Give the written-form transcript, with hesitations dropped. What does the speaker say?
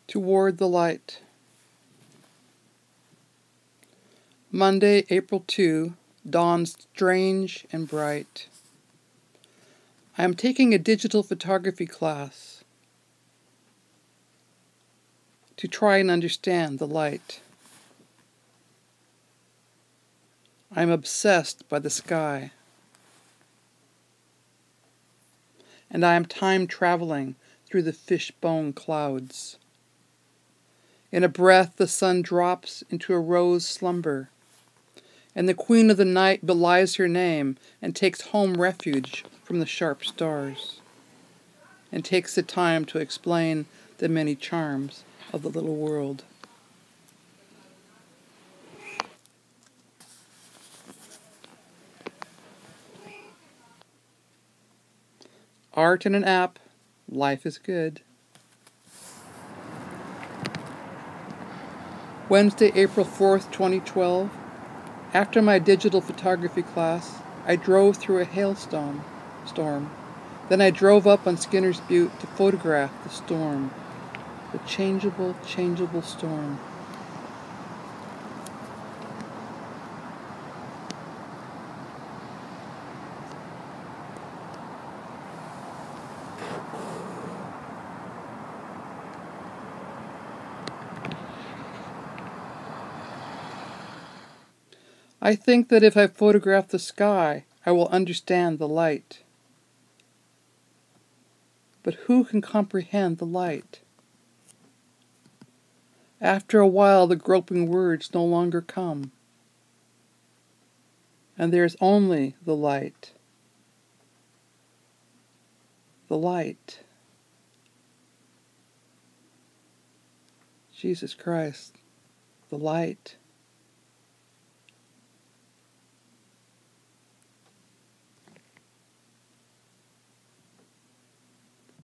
Toward the Light. Monday, April 2, dawn strange and bright. I am taking a digital photography class to try and understand the light. I am obsessed by the sky. And I am time traveling through the fishbone clouds. In a breath, the sun drops into a rose slumber, and the queen of the night belies her name and takes home refuge from the sharp stars, and takes the time to explain the many charms of the little world. Art in an app, life is good. Wednesday, April 4th, 2012. After my digital photography class, I drove through a hailstorm. Then I drove up on Skinner's Butte to photograph the storm, the changeable storm. I think that if I photograph the sky, I will understand the light. But who can comprehend the light? After a while, the groping words no longer come, and there is only the light. The light. Jesus Christ, the light.